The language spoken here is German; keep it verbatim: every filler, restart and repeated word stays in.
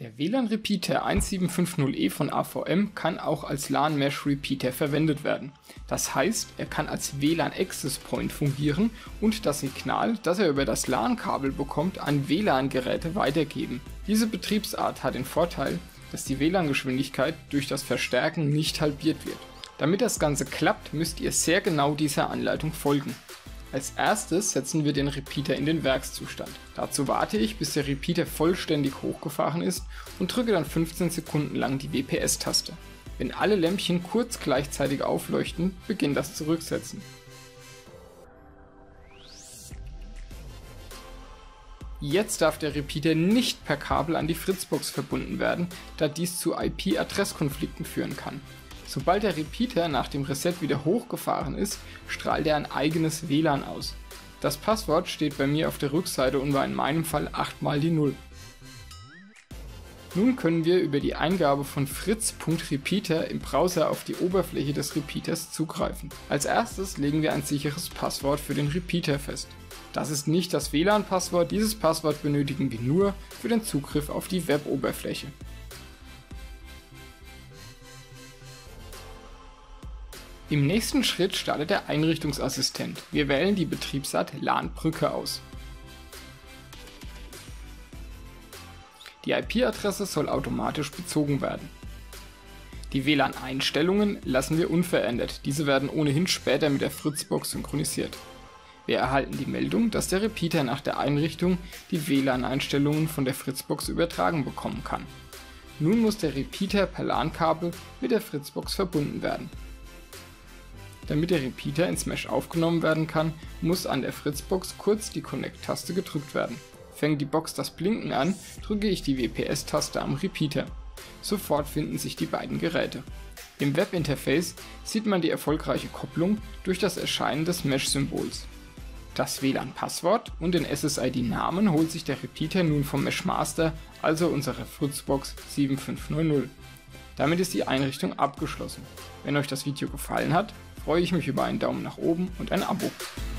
Der W L A N-Repeater eins sieben fünf null E von A V M kann auch als LAN-Mesh-Repeater verwendet werden. Das heißt, er kann als W L A N-Access Point fungieren und das Signal, das er über das LAN-Kabel bekommt, an W L A N-Geräte weitergeben. Diese Betriebsart hat den Vorteil, dass die W L A N-Geschwindigkeit durch das Verstärken nicht halbiert wird. Damit das Ganze klappt, müsst ihr sehr genau dieser Anleitung folgen. Als erstes setzen wir den Repeater in den Werkszustand. Dazu warte ich, bis der Repeater vollständig hochgefahren ist und drücke dann fünfzehn Sekunden lang die W P S-Taste. Wenn alle Lämpchen kurz gleichzeitig aufleuchten, beginnt das Zurücksetzen. Jetzt darf der Repeater nicht per Kabel an die Fritzbox verbunden werden, da dies zu I P-Adresskonflikten führen kann. Sobald der Repeater nach dem Reset wieder hochgefahren ist, strahlt er ein eigenes W L A N aus. Das Passwort steht bei mir auf der Rückseite und war in meinem Fall acht mal die null. Nun können wir über die Eingabe von fritz.repeater im Browser auf die Oberfläche des Repeaters zugreifen. Als erstes legen wir ein sicheres Passwort für den Repeater fest. Das ist nicht das W L A N-Passwort, dieses Passwort benötigen wir nur für den Zugriff auf die Web-Oberfläche. Im nächsten Schritt startet der Einrichtungsassistent. Wir wählen die Betriebsart LAN-Brücke aus. Die I P-Adresse soll automatisch bezogen werden. Die W L A N-Einstellungen lassen wir unverändert, diese werden ohnehin später mit der Fritzbox synchronisiert. Wir erhalten die Meldung, dass der Repeater nach der Einrichtung die W L A N-Einstellungen von der Fritzbox übertragen bekommen kann. Nun muss der Repeater per LAN-Kabel mit der Fritzbox verbunden werden. Damit der Repeater ins Mesh aufgenommen werden kann, muss an der Fritzbox kurz die Connect-Taste gedrückt werden. Fängt die Box das Blinken an, drücke ich die W P S-Taste am Repeater. Sofort finden sich die beiden Geräte. Im Webinterface sieht man die erfolgreiche Kopplung durch das Erscheinen des Mesh-Symbols. Das W L A N-Passwort und den S S I D-Namen holt sich der Repeater nun vom Mesh-Master, also unserer Fritzbox sieben fünf null null. Damit ist die Einrichtung abgeschlossen. Wenn euch das Video gefallen hat, freue ich mich über einen Daumen nach oben und ein Abo.